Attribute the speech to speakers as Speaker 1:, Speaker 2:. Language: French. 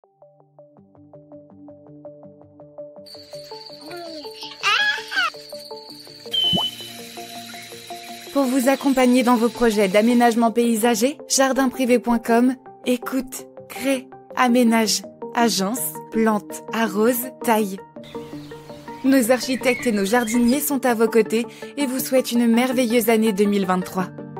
Speaker 1: Pour vous accompagner dans vos projets d'aménagement paysager, jardinprivé.com, écoute, crée, aménage, agence, plante, arrose, taille. Nos architectes et nos jardiniers sont à vos côtés et vous souhaitent une merveilleuse année 2023.